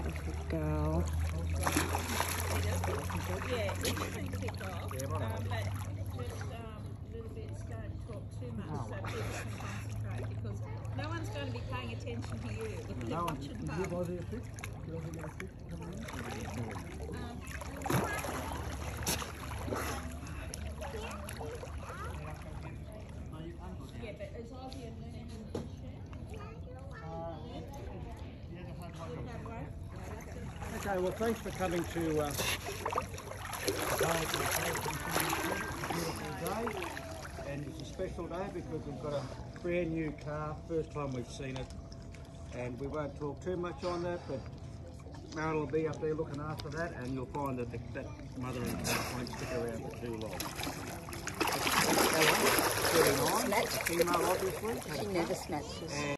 Good girl. Yeah, it doesn't kick off, but just a little bit, don't talk too much so people can concentrate, because no one's going to be paying attention to you. They're watching Mum. Yeah, but is Ozzy and Luna in the Okay, well thanks for coming to beautiful day, and it's a special day because we've got a brand new car, first time we've seen it, and we won't talk too much on that, but Meryl will be up there looking after that, and you'll find that that mother and calf won't stick around for too long. 39, female obviously. She never snatches.